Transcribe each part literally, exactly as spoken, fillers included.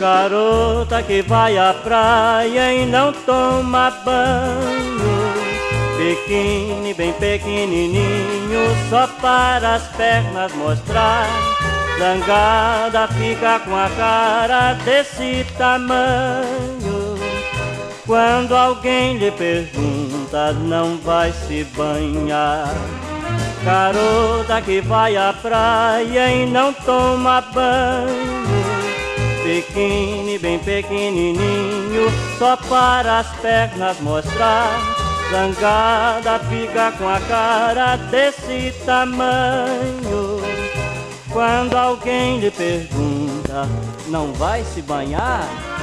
garota que vai à praia e não toma banho, biquíni bem pequenininho só para as pernas mostrar. Zangada fica com a cara desse tamanho. Quando alguém lhe pergunta, não vai se banhar. Garota que vai à praia e não toma banho, biquíni bem pequenininho só para as pernas mostrar. Zangada fica com a cara desse tamanho. Quando alguém lhe pergunta, não vai se banhar?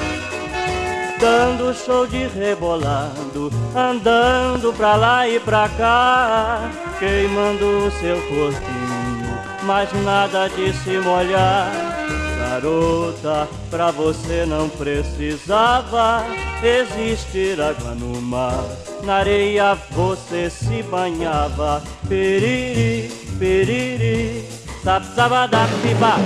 Dando show de rebolando, andando pra lá e pra cá, queimando o seu corpinho, mas nada de se molhar. Garota, pra você não precisava existir água no mar. Na areia você se banhava. Piriri, piriri, sapsabadapiba.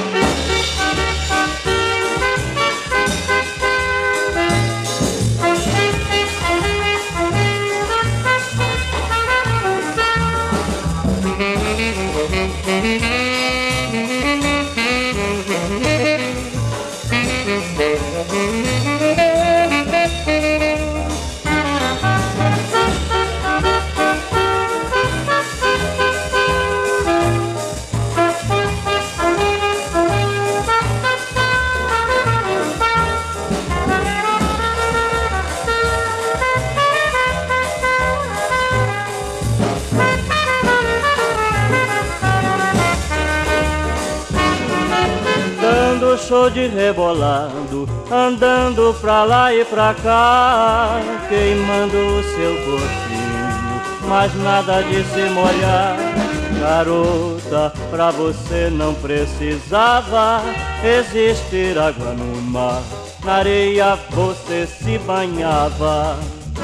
Show de rebolando, andando pra lá e pra cá, queimando o seu corpinho, mas nada de se molhar. Garota, pra você não precisava existir água no mar. Na areia você se banhava.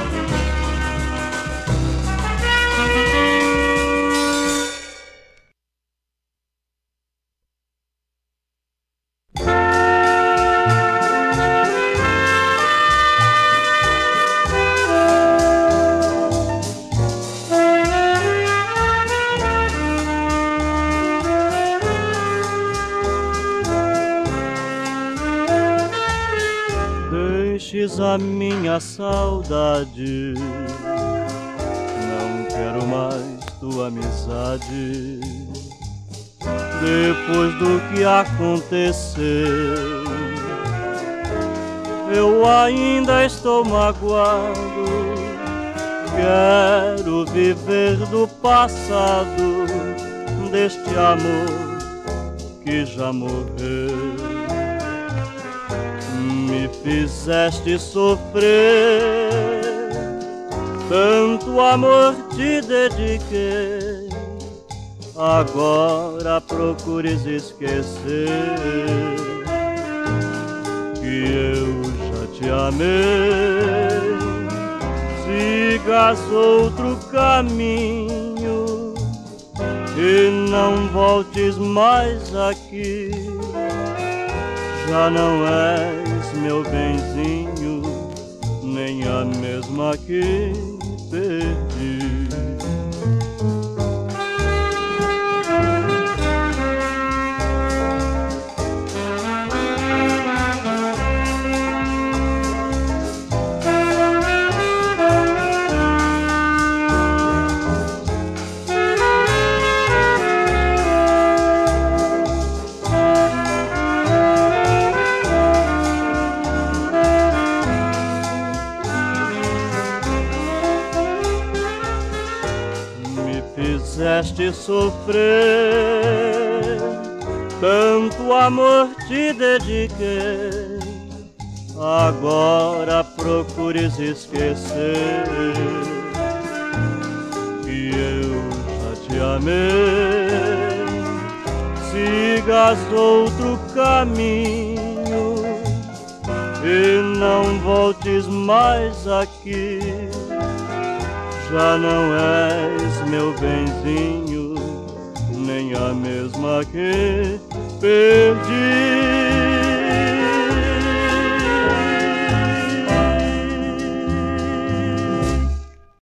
A minha saudade, não quero mais tua amizade. Depois do que aconteceu, eu ainda estou magoado. Quero viver do passado, deste amor que já morreu. Me fizeste sofrer, tanto amor te dediquei. Agora procures esquecer que eu já te amei. Sigas outro caminho e não voltes mais aqui. Já não és meu benzinho, nem a mesma que perdi. Fizeste sofrer, tanto amor te dediquei. Agora procures esquecer que eu já te amei. Sigas outro caminho e não voltes mais aqui. Já não és meu benzinho, nem a mesma que perdi.